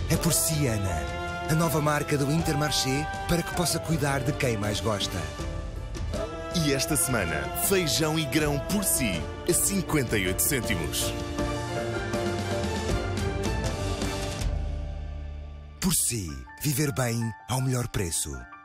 É por si, Ana. A nova marca do Intermarché para que possa cuidar de quem mais gosta. E esta semana, feijão e grão por si, a 58 cêntimos. Por si, viver bem ao melhor preço.